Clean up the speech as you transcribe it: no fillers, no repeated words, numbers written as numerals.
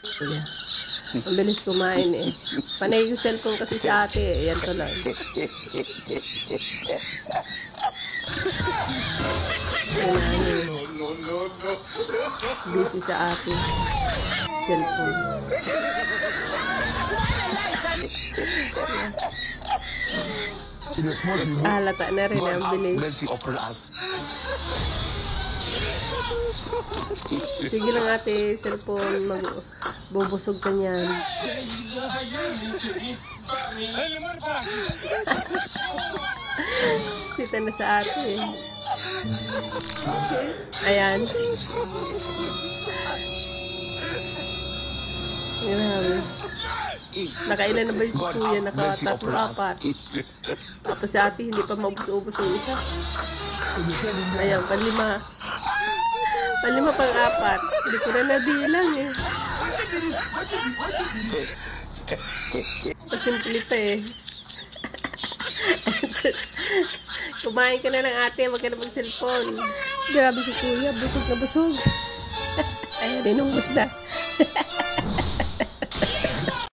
Yeah. Ang bilis kumain eh. Panay yung cellphone kasi si ate eh. Yan to lang. Busy sa ate. Cellphone. Halata na rin ang bilis. Sige lang ate, cellphone, bubusog ka niyan. Sita na sa ate. Ayan. Grabe. Nakailan na ba yung si kuya? Naka-3-4. Tapos si ate, hindi pa mabus-ubos yung isa. Ayan, panlima. Panlima pang-4. Hindi ko na nabilang eh. Pasimple pa eh. Kumain ka na ng ate, wag ka na mag-cellphone. Grabe si kuya, busog na busog. Ayan, inungus na.